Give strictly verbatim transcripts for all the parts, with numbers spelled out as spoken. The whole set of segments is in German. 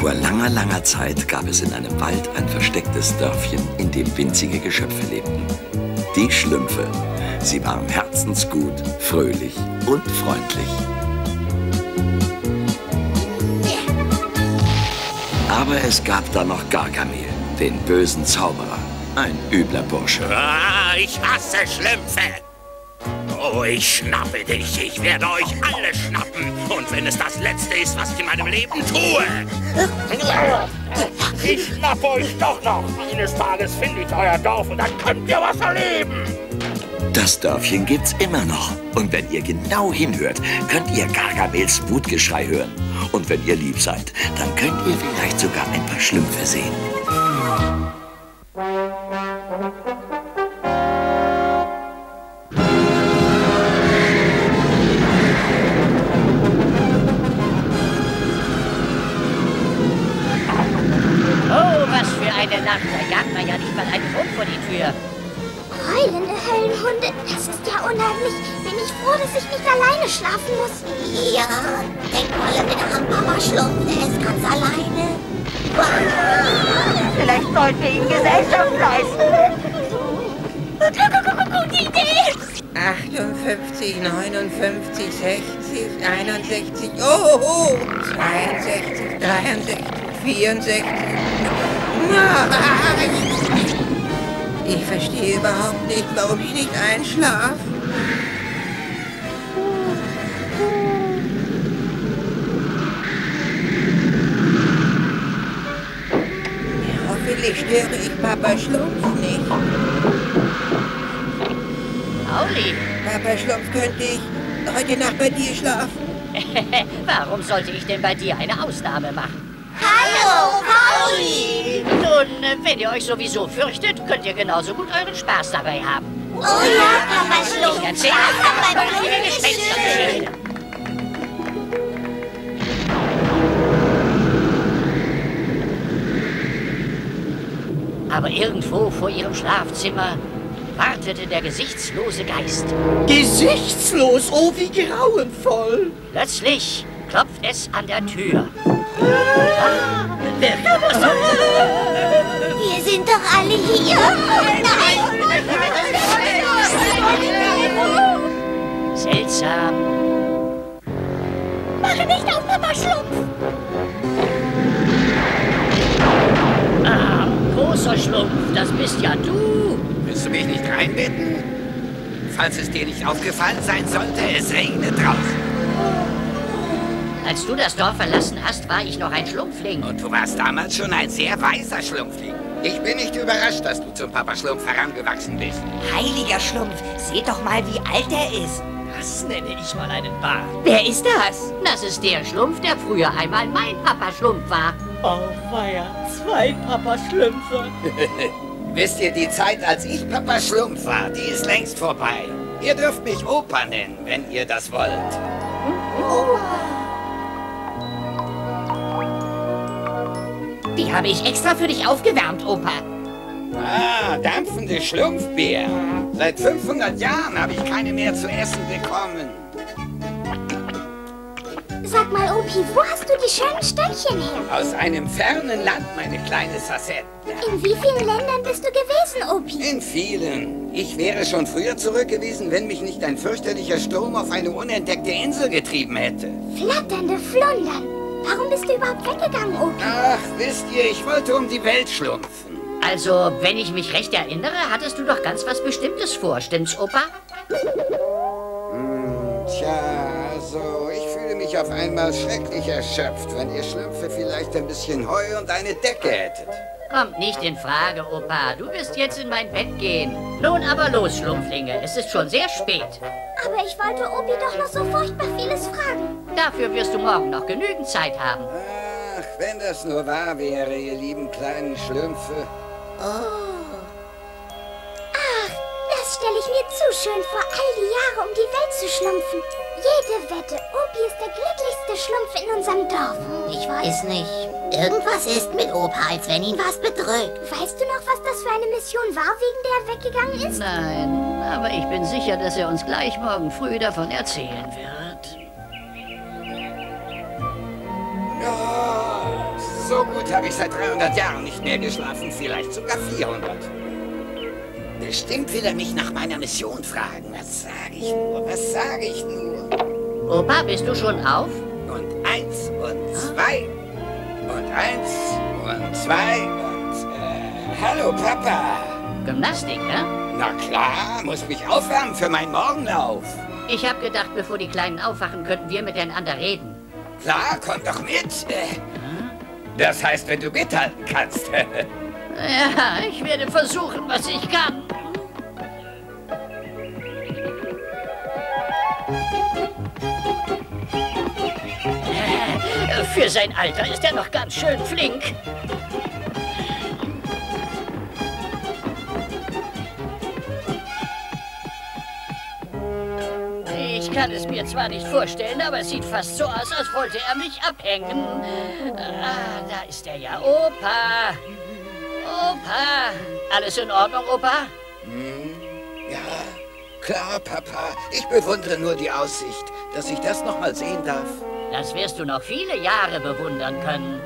Vor langer, langer Zeit gab es in einem Wald ein verstecktes Dörfchen, in dem winzige Geschöpfe lebten. Die Schlümpfe. Sie waren herzensgut, fröhlich und freundlich. Aber es gab da noch Gargamel, den bösen Zauberer. Ein übler Bursche. Ah, ich hasse Schlümpfe. Oh, ich schnappe dich. Ich werde euch alle schnappen. Und wenn es das Letzte ist, was ich in meinem Leben tue. Ich schnappe euch doch noch. Eines Tages finde ich euer Dorf und dann könnt ihr was erleben. Das Dörfchen gibt's immer noch. Und wenn ihr genau hinhört, könnt ihr Gargamels Wutgeschrei hören. Und wenn ihr lieb seid, dann könnt ihr vielleicht sogar ein paar Schlümpfe sehen. Nacht, da jagt man ja nicht mal einen Hund vor die Tür. Heulende Höllenhunde, das ist ja unheimlich. Bin ich froh, dass ich nicht alleine schlafen muss. Ja, denk mal an den armen Papa Schlumpf, der ist ganz alleine. Vielleicht sollten wir ihm Gesellschaft leisten. Gute Idee! achtundfünfzig, neunundfünfzig, sechzig, einundsechzig, oh, oh, zweiundsechzig, dreiundsechzig, vierundsechzig. Ich verstehe überhaupt nicht, warum ich nicht einschlafe. Ja, hoffentlich störe ich Papa Schlumpf nicht. Pauli! Papa Schlumpf, könnte ich heute Nacht bei dir schlafen? Warum sollte ich denn bei dir eine Ausnahme machen? Hallo, Pauli! Nun, wenn ihr euch sowieso fürchtet, könnt ihr genauso gut euren Spaß dabei haben. Oh ja, Papa Schlumpf! Ich erzähle Spaß euch dabei, eine Gespenstergeschichte. Aber irgendwo vor ihrem Schlafzimmer wartete der gesichtslose Geist. Gesichtslos? Oh, wie grauenvoll! Plötzlich klopft es an der Tür. Wer kann das sein? Wir sind doch alle hier. Nein! Seltsam. Mache nicht auf, Papa Schlumpf! Ah, großer Schlumpf, das bist ja du. Willst du mich nicht reinbitten? Falls es dir nicht aufgefallen sein sollte, es regnet draußen. Als du das Dorf verlassen hast, war ich noch ein Schlumpfling. Und du warst damals schon ein sehr weiser Schlumpfling. Ich bin nicht überrascht, dass du zum Papa Schlumpf herangewachsen bist. Heiliger Schlumpf, seht doch mal, wie alt er ist. Das nenne ich mal einen Bart. Wer ist das? Das ist der Schlumpf, der früher einmal mein Papa Schlumpf war. Oh, weia, zwei Papa Schlümpfe. Wisst ihr, die Zeit, als ich Papa Schlumpf war, die ist längst vorbei. Ihr dürft mich Opa nennen, wenn ihr das wollt. Oh. Die habe ich extra für dich aufgewärmt, Opa. Ah, dampfende Schlumpfbeer. Seit fünfhundert Jahren habe ich keine mehr zu essen bekommen. Sag mal, Opi, wo hast du die schönen Stöckchen her? Aus einem fernen Land, meine kleine Sassette. In wie vielen Ländern bist du gewesen, Opi? In vielen. Ich wäre schon früher zurück gewesen, wenn mich nicht ein fürchterlicher Sturm auf eine unentdeckte Insel getrieben hätte. Flatternde Flundern. Warum bist du überhaupt weggegangen, Opi? Ach, wisst ihr, ich wollte um die Welt schlumpfen. Also, wenn ich mich recht erinnere, hattest du doch ganz was Bestimmtes vor, stimmt's, Opa? Hm, tja, also, ich fühle mich auf einmal schrecklich erschöpft, wenn ihr Schlümpfe vielleicht ein bisschen Heu und eine Decke hättet. Kommt nicht in Frage, Opa. Du wirst jetzt in mein Bett gehen. Nun aber los, Schlumpflinge. Es ist schon sehr spät. Aber ich wollte Opi doch noch so furchtbar vieles fragen. Dafür wirst du morgen noch genügend Zeit haben. Ach, wenn das nur wahr wäre, ihr lieben kleinen Schlümpfe. Oh. Ach, das stelle ich mir zu schön vor, all die Jahre um die Welt zu schlumpfen. Jede Wette, Opi ist der glücklichste Schlumpf in unserem Dorf. Ich weiß nicht. Irgendwas ist mit Opa, als wenn ihn was bedrückt. Weißt du noch, was das für eine Mission war, wegen der er weggegangen ist? Nein, aber ich bin sicher, dass er uns gleich morgen früh davon erzählen wird. Ja, So gut habe ich seit dreihundert Jahren nicht mehr geschlafen, vielleicht sogar vierhundert. Bestimmt will er mich nach meiner Mission fragen. Was sage ich nur, was sage ich nur? Opa, bist du schon auf? Und eins und zwei. Und eins und zwei und... Äh, hallo, Papa. Gymnastik, ne? Na klar, muss mich aufwärmen für meinen Morgenlauf. Ich hab gedacht, bevor die Kleinen aufwachen, könnten wir miteinander reden. Klar, komm doch mit. Das heißt, wenn du mithalten kannst. Ja, ich werde versuchen, was ich kann. Für sein Alter ist er noch ganz schön flink. Ich kann es mir zwar nicht vorstellen, aber es sieht fast so aus, als wollte er mich abhängen. Ah, da ist er ja. Opa! Opa! Alles in Ordnung, Opa? Hm, ja, klar, Papa. Ich bewundere nur die Aussicht, dass ich das noch mal sehen darf. Das wirst du noch viele Jahre bewundern können.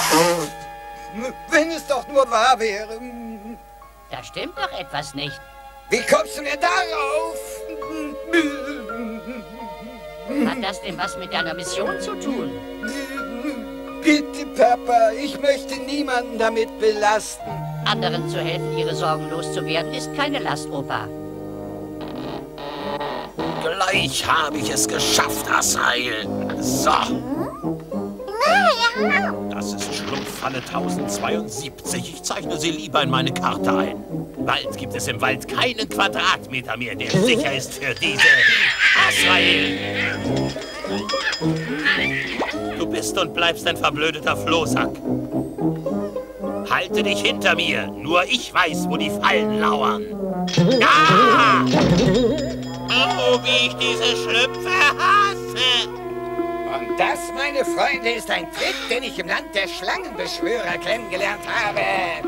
Wenn es doch nur wahr wäre. Da stimmt doch etwas nicht. Wie kommst du denn darauf? Hat das denn was mit deiner Mission zu tun? Bitte, Papa, ich möchte niemanden damit belasten. Anderen zu helfen, ihre Sorgen loszuwerden, ist keine Last, Opa. Gleich habe ich es geschafft, Azrael. So. Das ist Schlumpffalle tausendzweiundsiebzig. Ich zeichne sie lieber in meine Karte ein. Bald gibt es im Wald keinen Quadratmeter mehr, der sicher ist für diese Azrael. Du bist und bleibst ein verblödeter Flohsack. Halte dich hinter mir. Nur ich weiß, wo die Fallen lauern. Ah! Oh, wie ich diese Schlümpfe hasse! Und das, meine Freunde, ist ein Trick, den ich im Land der Schlangenbeschwörer kennengelernt habe.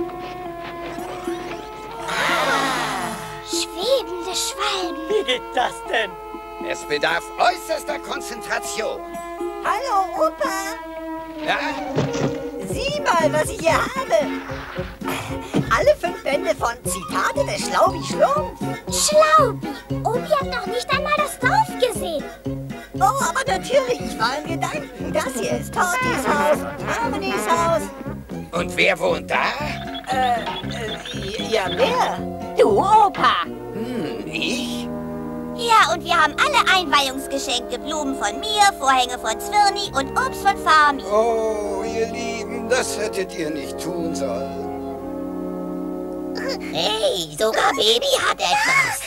Schwebende Schwalben. Wie geht das denn? Es bedarf äußerster Konzentration. Hallo, Opa. Ja? Sieh mal, was ich hier habe. Alle fünf Bände von Zitate des Schlaubi Schlumpf. Schlaubi. Obi hat noch nicht einmal das Dorf gesehen. Oh, aber natürlich, ich war im Gedanken. Das hier ist Tortis Haus und Harmonys Haus. Und wer wohnt da? Äh, äh, ja, wer? Du, Opa! Hm, ich? Ja, und wir haben alle Einweihungsgeschenke. Blumen von mir, Vorhänge von Zwirni und Obst von Farmi. Oh, ihr Lieben, das hättet ihr nicht tun sollen. Hey, sogar Baby hat etwas.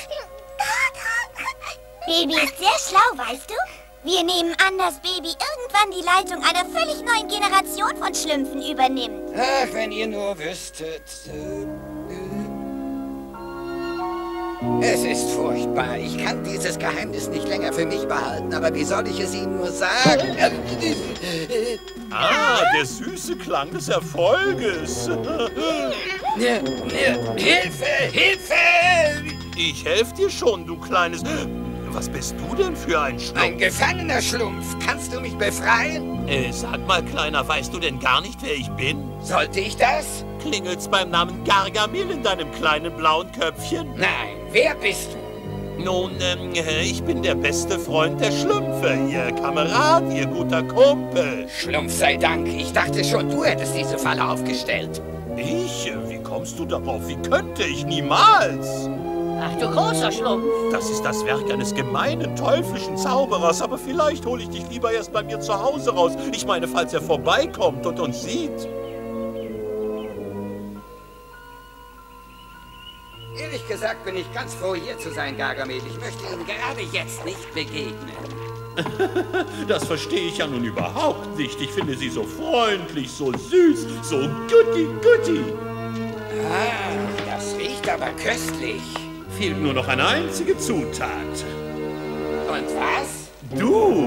Baby ist sehr schlau, weißt du? Wir nehmen an, dass Baby irgendwann die Leitung einer völlig neuen Generation von Schlümpfen übernimmt. Ach, wenn ihr nur wüsstet. Es ist furchtbar. Ich kann dieses Geheimnis nicht länger für mich behalten, aber wie soll ich es Ihnen nur sagen? Ah, der süße Klang des Erfolges. Hilfe! Hilfe! Ich helfe dir schon, du kleines... Was bist du denn für ein Schlumpf? Ein gefangener Schlumpf. Kannst du mich befreien? Äh, sag mal, Kleiner, weißt du denn gar nicht, wer ich bin? Sollte ich das? Klingelt's beim Namen Gargamel in deinem kleinen blauen Köpfchen? Nein. Wer bist du? Nun, ähm, ich bin der beste Freund der Schlümpfe. Ihr Kamerad, ihr guter Kumpel. Schlumpf sei Dank. Ich dachte schon, du hättest diese Falle aufgestellt. Ich? Wie kommst du darauf? Wie könnte ich? Niemals! Ach du großer Schlumpf. Das ist das Werk eines gemeinen, teuflischen Zauberers. Aber vielleicht hole ich dich lieber erst bei mir zu Hause raus. Ich meine, falls er vorbeikommt und uns sieht. Ehrlich gesagt bin ich ganz froh, hier zu sein, Gargamel. Ich möchte Ihnen gerade jetzt nicht begegnen. Das verstehe ich ja nun überhaupt nicht. Ich finde sie so freundlich, so süß, so gutti-gutti. Ah, das riecht aber köstlich. Fehlt nur noch eine einzige Zutat. Und was? Du!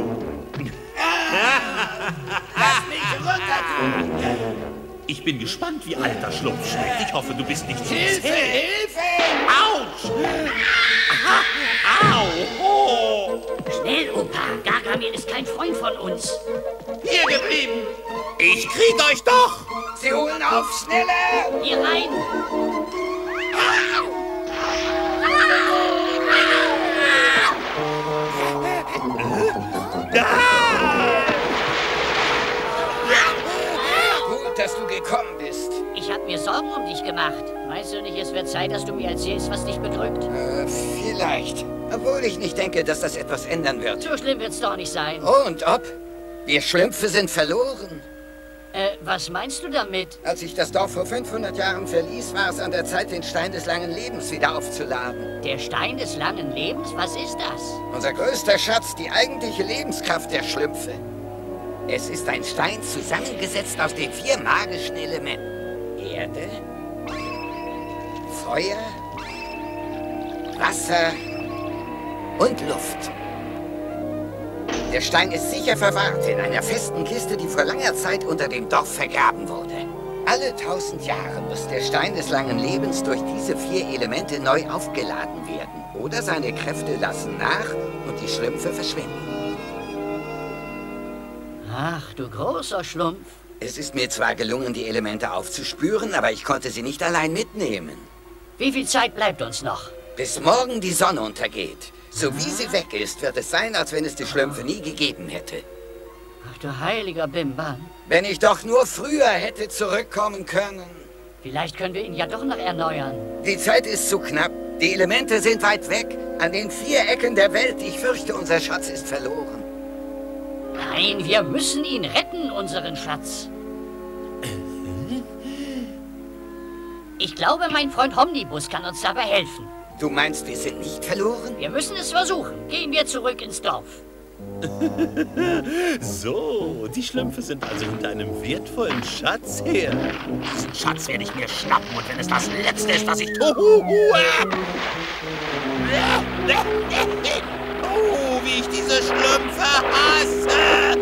Lass mich runter, du! Ich bin gespannt, wie alter Schlumpf schmeckt. Ich hoffe, du bist nicht zu Hilfe, zäh. Hilfe! Autsch! Au! Oh. Schnell, Opa. Gargamel ist kein Freund von uns. Hier geblieben. Ich krieg euch doch. Sie holen auf, schneller! Hier rein. Gut, dass du gekommen bist. Ich habe mir Sorgen um dich gemacht. Meinst du nicht, es wird Zeit, dass du mir erzählst, was dich bedrückt? Äh, vielleicht. Obwohl ich nicht denke, dass das etwas ändern wird. So schlimm wird's doch nicht sein. Und ob? Wir Schlümpfe sind verloren. Äh, was meinst du damit? Als ich das Dorf vor fünfhundert Jahren verließ, war es an der Zeit, den Stein des langen Lebens wieder aufzuladen. Der Stein des langen Lebens? Was ist das? Unser größter Schatz, die eigentliche Lebenskraft der Schlümpfe. Es ist ein Stein zusammengesetzt aus den vier magischen Elementen. Erde, Feuer, Wasser und Luft. Der Stein ist sicher verwahrt in einer festen Kiste, die vor langer Zeit unter dem Dorf vergraben wurde. Alle tausend Jahre muss der Stein des langen Lebens durch diese vier Elemente neu aufgeladen werden. Oder seine Kräfte lassen nach und die Schlümpfe verschwinden. Ach, du großer Schlumpf. Es ist mir zwar gelungen, die Elemente aufzuspüren, aber ich konnte sie nicht allein mitnehmen. Wie viel Zeit bleibt uns noch? Bis morgen die Sonne untergeht. So wie sie weg ist, wird es sein, als wenn es die Schlümpfe nie gegeben hätte. Ach du heiliger Bimbam. Wenn ich doch nur früher hätte zurückkommen können. Vielleicht können wir ihn ja doch noch erneuern. Die Zeit ist zu knapp. Die Elemente sind weit weg. An den vier Ecken der Welt. Ich fürchte, unser Schatz ist verloren. Nein, wir müssen ihn retten, unseren Schatz. Ich glaube, mein Freund Homnibus kann uns dabei helfen. Du meinst, wir sind nicht verloren? Wir müssen es versuchen. Gehen wir zurück ins Dorf. So, die Schlümpfe sind also hinter einem wertvollen Schatz her. Diesen Schatz werde ich mir schnappen und wenn es das Letzte ist, was ich tue... Oh, wie ich diese Schlümpfe hasse!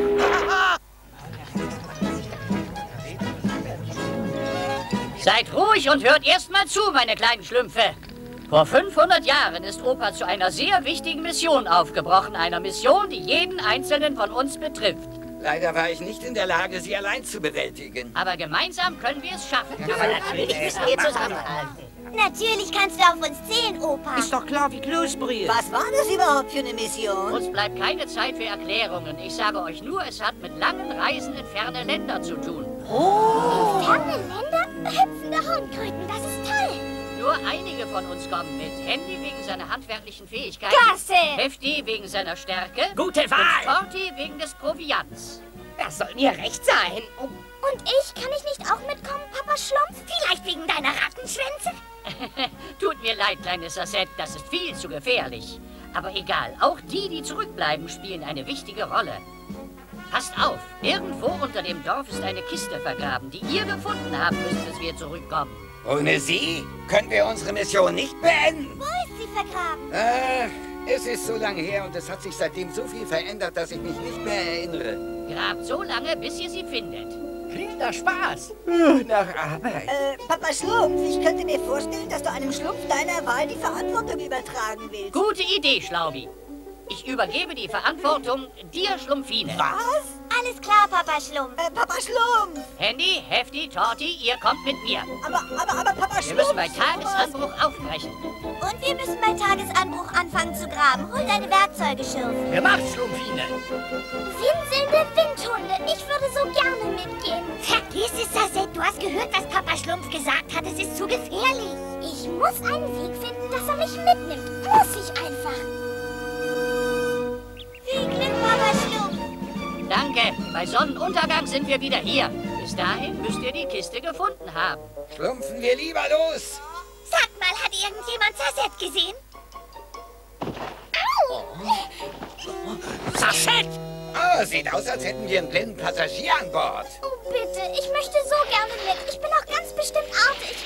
Seid ruhig und hört erst mal zu, meine kleinen Schlümpfe. Vor fünfhundert Jahren ist Opa zu einer sehr wichtigen Mission aufgebrochen. Einer Mission, die jeden Einzelnen von uns betrifft. Leider war ich nicht in der Lage, sie allein zu bewältigen. Aber gemeinsam können wir es schaffen. Aber natürlich müssen wir zusammenhalten. Natürlich kannst du auf uns zählen, Opa. Ist doch klar wie Kloßbrühe. Was war das überhaupt für eine Mission? Uns bleibt keine Zeit für Erklärungen. Ich sage euch nur, es hat mit langen Reisen in ferne Länder zu tun. Oh. Ferne Länder? Hüpfende Hornkröten, das ist toll. Nur einige von uns kommen mit. Handy wegen seiner handwerklichen Fähigkeiten. Klasse! Hefti wegen seiner Stärke. Gute Wahl! Und Torti wegen des Proviants. Das soll mir recht sein. Oh. Und ich? Kann ich nicht auch mitkommen, Papa Schlumpf? Vielleicht wegen deiner Rattenschwänze? Tut mir leid, kleine Sassette, das ist viel zu gefährlich. Aber egal, auch die, die zurückbleiben, spielen eine wichtige Rolle. Passt auf, irgendwo unter dem Dorf ist eine Kiste vergraben, die ihr gefunden haben müsst, bis wir zurückkommen. Ohne sie können wir unsere Mission nicht beenden. Wo ist sie vergraben? Äh, es ist so lange her und es hat sich seitdem so viel verändert, dass ich mich nicht mehr erinnere. Grabt so lange, bis ihr sie findet. Klingt nach Spaß. Nach Arbeit. Äh, Papa Schlumpf, ich könnte mir vorstellen, dass du einem Schlumpf deiner Wahl die Verantwortung übertragen willst. Gute Idee, Schlaubi. Ich übergebe die Verantwortung dir, Schlumpfine. Was? Alles klar, Papa Schlumpf. Äh, Papa Schlumpf! Handy, Hefti, Torti, ihr kommt mit mir. Aber, aber, aber Papa Wir Schlumpf! müssen bei Tagesanbruch aufbrechen. Und wir müssen bei Tagesanbruch anfangen zu graben. Hol deine Werkzeuge, Schirf. Gemacht, Schlumpfine. Winselnde Windhunde, ich würde so gerne mitgehen. Vergiss es, Sassette. Du hast gehört, was Papa Schlumpf gesagt hat. Es ist zu gefährlich. Ich muss einen Weg finden, dass er mich mitnimmt. Muss ich einfach. Viel Glück, Papa Schlumpf. Danke. Bei Sonnenuntergang sind wir wieder hier. Bis dahin müsst ihr die Kiste gefunden haben. Schlumpfen wir lieber los. Sag mal, hat irgendjemand Sassette gesehen? Sassette! Oh, sieht aus, als hätten wir einen blinden Passagier an Bord. Oh, bitte, ich möchte so gerne mit. Ich bin auch ganz bestimmt artig.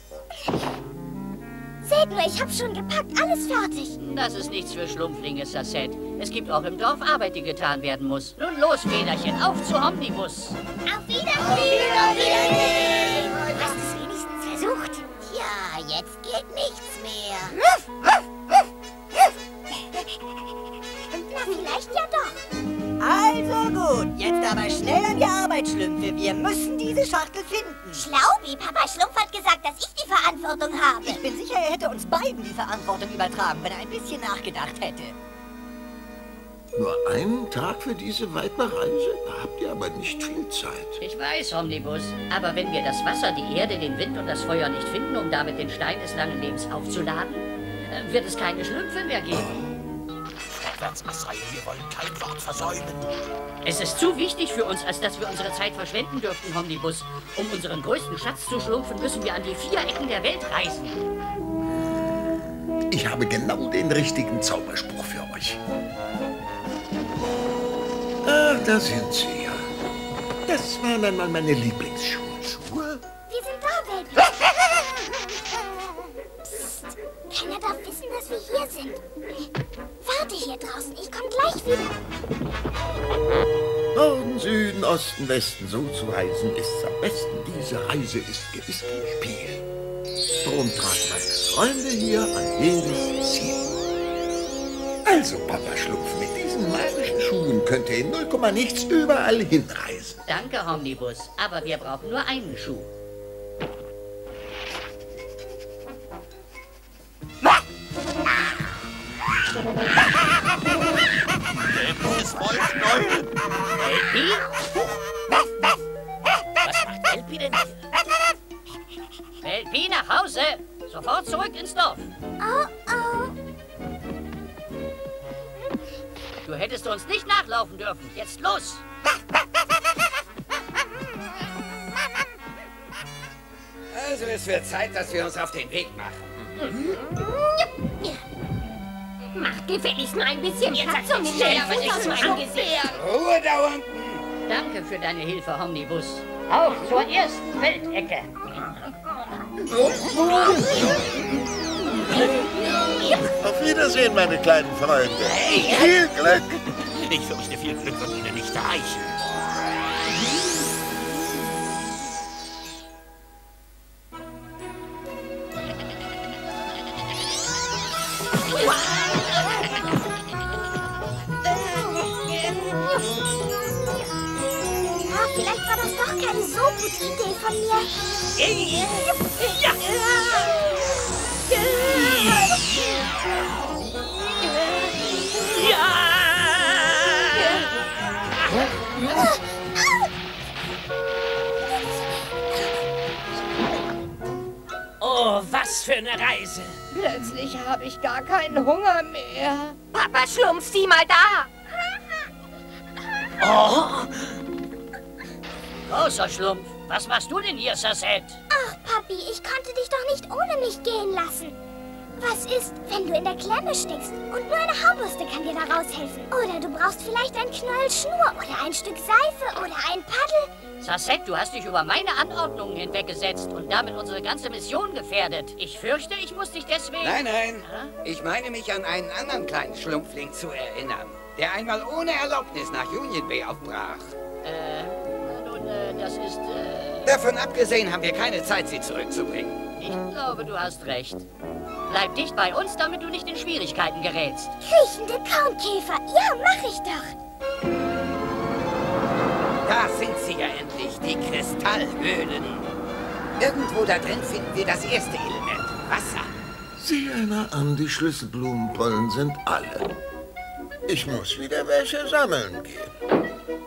Seht nur, ich habe schon gepackt, alles fertig. Das ist nichts für Schlumpflinge, Sassette. Es gibt auch im Dorf Arbeit, die getan werden muss. Nun los, Federchen, auf zu Omnibus. Auf Wiedersehen! Auf Wiedersehen! Du hast es wenigstens versucht. Ja, jetzt geht nichts mehr. Na, vielleicht aber schnell an die Arbeit, Schlümpfe. Wir müssen diese Schachtel finden. Schlaubi, Papa Schlumpf hat gesagt, dass ich die Verantwortung habe. Ich bin sicher, er hätte uns beiden die Verantwortung übertragen, wenn er ein bisschen nachgedacht hätte. Nur einen Tag für diese weite Reise? Da habt ihr aber nicht viel Zeit. Ich weiß, Omnibus. Aber wenn wir das Wasser, die Erde, den Wind und das Feuer nicht finden, um damit den Stein des langen Lebens aufzuladen, wird es keine Schlümpfe mehr geben. Vorwärts, Azrael, wir wollen kein Wort versäumen. Es ist zu wichtig für uns, als dass wir unsere Zeit verschwenden dürften, Omnibus. Um unseren größten Schatz zu schlumpfen, müssen wir an die vier Ecken der Welt reisen. Ich habe genau den richtigen Zauberspruch für euch. Ach, da sind sie ja. Das waren einmal meine Lieblingsschuhe. Schuhe? Wir sind da, Welpi. Psst. Keiner darf wissen, dass wir hier sind. Warte hier draußen, ich komme gleich wieder. Norden, Süden, Osten, Westen, so zu reisen ist's am besten. Diese Reise ist gewiss kein Spiel. Drum tragen meine Freunde hier an jedes Ziel. Also, Papa Schlumpf, mit diesen magischen Schuhen könnt ihr in null Komma nichts überall hinreisen. Danke, Omnibus. Aber wir brauchen nur einen Schuh. Dämliches Wollknäuel. Welpi? Was macht Welpi denn hier? Welpi, nach Hause! Sofort zurück ins Dorf. Oh, oh. Du hättest uns nicht nachlaufen dürfen. Jetzt los! Also es wird Zeit, dass wir uns auf den Weg machen. Macht gefälligst mal ein bisschen Jetzt Platz, hat um mich den schnell, aber Fuß nicht aus so meinem schnell. Gesicht. Ruhe da unten! Danke für deine Hilfe, Omnibus. Auf zur ersten Weltecke. Auf Wiedersehen, meine kleinen Freunde. Viel Glück! Ich fürchte, viel Glück wird Ihnen nicht reichen. Ah, vielleicht war das doch keine so gute Idee von mir. Oh, was für eine Reise. Plötzlich habe ich gar keinen Hunger mehr. Papa Schlumpf, sieh mal da. Oh, Großer Schlumpf, was machst du denn hier, Sassette? Ach, Papi, ich konnte dich doch nicht ohne mich gehen lassen. Was ist, wenn du in der Klemme steckst und nur eine Haarbürste kann dir da raushelfen? Oder du brauchst vielleicht ein Knäuel Schnur oder ein Stück Seife oder ein Paddel? Sassette, du hast dich über meine Anordnungen hinweggesetzt und damit unsere ganze Mission gefährdet. Ich fürchte, ich muss dich deswegen... Nein, nein. Ich meine mich an einen anderen kleinen Schlumpfling zu erinnern, der einmal ohne Erlaubnis nach Union Bay aufbrach. Äh, nun, äh, das ist... Äh, Davon abgesehen haben wir keine Zeit, sie zurückzubringen. ich glaube, du hast recht. Bleib dicht bei uns, damit du nicht in Schwierigkeiten gerätst. Kriechende Kaunkäfer, ja, mach ich doch. Da sind sie ja endlich, die Kristallhöhlen. Irgendwo da drin finden wir das erste Element, Wasser. Sieh einer an, die Schlüsselblumenpollen sind alle. Ich muss wieder welche sammeln gehen.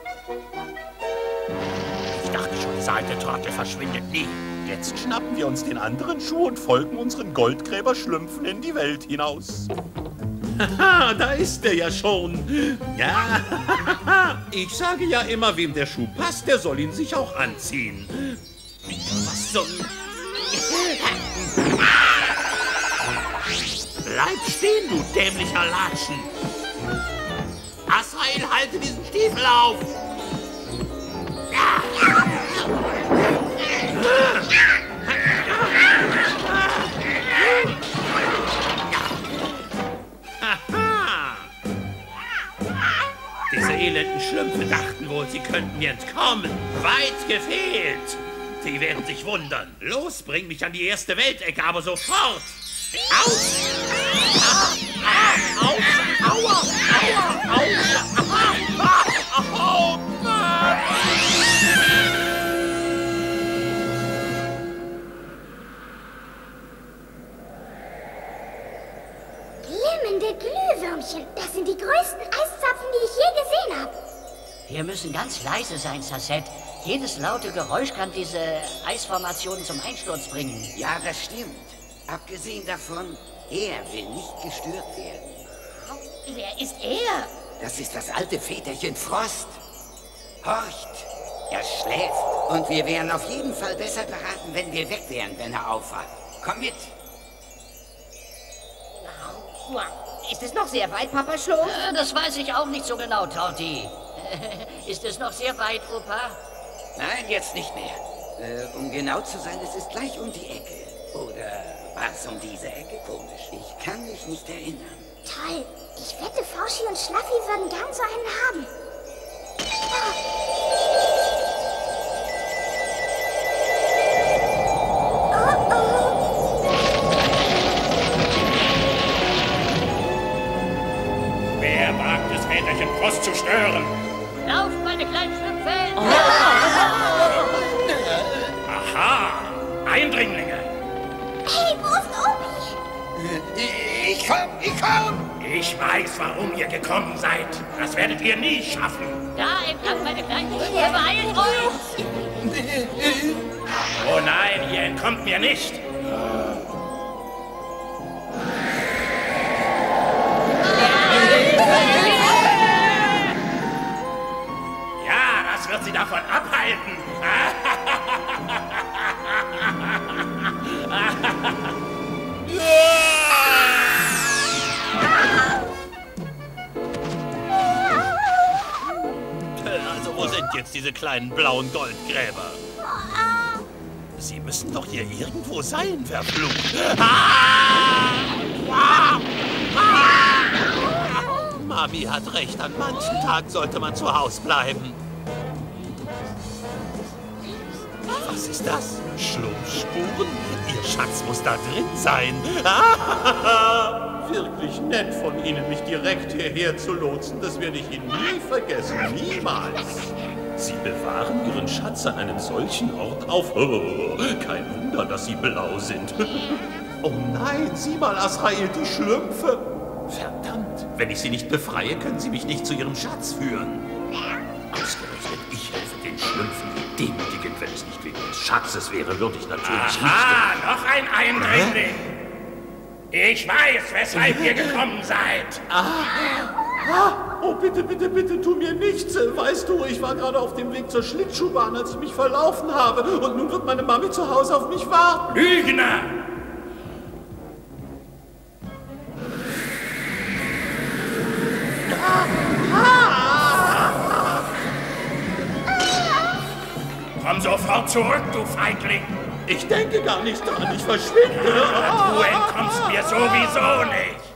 Ich dachte schon, dieser alte Trottel verschwindet nie. Jetzt schnappen wir uns den anderen Schuh und folgen unseren Goldgräberschlümpfen in die Welt hinaus. Haha, da ist er ja schon. Ja, ich sage ja immer, wem der Schuh passt, der soll ihn sich auch anziehen. Was zum... Bleib stehen, du dämlicher Latschen. Azrael, halte diesen Stiefel auf. Ja. Haha! Diese elenden Schlümpfe dachten wohl, sie könnten mir entkommen. Weit gefehlt. Sie werden sich wundern. Los, bring mich an die erste Weltecke, aber sofort. Aus! Aus! Aua! Aua! Aua! Au! Au! Wir müssen ganz leise sein, Sassette. Jedes laute Geräusch kann diese Eisformationen zum Einsturz bringen. Ja, das stimmt. Abgesehen davon, er will nicht gestört werden. Wer ist er? Das ist das alte Väterchen Frost. Horcht, er schläft. Und wir wären auf jeden Fall besser beraten, wenn wir weg wären, wenn er aufwacht. Komm mit. Ist es noch sehr weit, Papa Schlumpf? Äh, das weiß ich auch nicht so genau, Torti. Ist es noch sehr weit, Opa? Nein, jetzt nicht mehr. Äh, um genau zu sein, es ist gleich um die Ecke. Oder war es um diese Ecke? Komisch. Ich kann mich nicht erinnern. Toll. Ich wette, Foschi und Schlaffi würden gern so einen haben. Oh, oh. Wer wagt es, Väterchen Frost zu stören? Lauft, meine kleinen Schlümpfe! Aha! Eindringlinge! Hey, wo ist Obi? Ich komm, ich komm! Ich weiß, warum ihr gekommen seid. Das werdet ihr nie schaffen. Da entlang, meine kleinen Schlümpfe, beeilt euch! Oh nein, ihr entkommt mir nicht. Ja, das wird sie davon abhalten. Also wo sind jetzt diese kleinen blauen Goldgräber? Sie müssen doch hier irgendwo sein, verflucht. Mami hat recht, an manchen Tagen sollte man zu Hause bleiben. Was ist das? Schlumpfspuren? Ihr Schatz muss da drin sein. Wirklich nett von Ihnen, mich direkt hierher zu lotsen. Das werde ich Ihnen nie vergessen. Niemals. Sie bewahren Ihren Schatz an einem solchen Ort auf. Oh, kein Wunder, dass Sie blau sind. Oh nein, sieh mal, Azrael, die Schlümpfe. Verdammt, wenn ich Sie nicht befreie, können Sie mich nicht zu Ihrem Schatz führen. Ausgerechnet, ich helfe den Schlümpfen. Demütigend, wenn es nicht wegen des Schatzes wäre, würde ich natürlich Aha, nicht... noch ein Eindringling. Ich weiß, weshalb ihr gekommen seid. Ah. Ah. Oh, bitte, bitte, bitte, tu mir nichts. Weißt du, ich war gerade auf dem Weg zur Schlittschuhbahn, als ich mich verlaufen habe. Und nun wird meine Mami zu Hause auf mich warten. Lügner! Komm sofort zurück, du Feigling! Ich denke gar nicht dran, ich verschwinde. Ja, du entkommst mir sowieso nicht!